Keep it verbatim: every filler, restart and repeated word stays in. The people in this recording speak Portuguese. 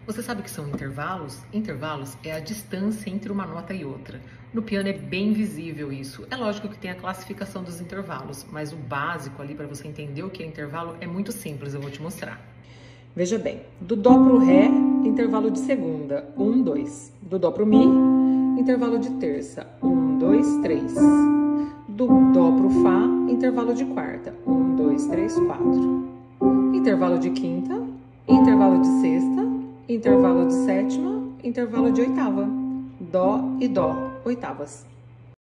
Você sabe o que são intervalos? Intervalos é a distância entre uma nota e outra. No piano é bem visível isso. É lógico que tem a classificação dos intervalos, mas o básico ali para você entender o que é intervalo é muito simples, eu vou te mostrar. Veja bem, do Dó pro Ré, intervalo de segunda, um, dois. Do Dó pro Mi, intervalo de terça, um, dois, três. Do Dó pro Fá, intervalo de quarta, um, dois, três, quatro. Intervalo de quinta, intervalo de sexta, intervalo de sétima, intervalo de oitava. Dó e Dó, oitavas.